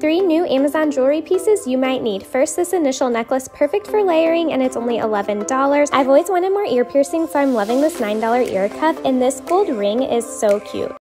3 new Amazon jewelry pieces you might need. First, this initial necklace, perfect for layering, and it's only $11. I've always wanted more ear piercing, so I'm loving this $9 ear cuff, and this gold ring is so cute.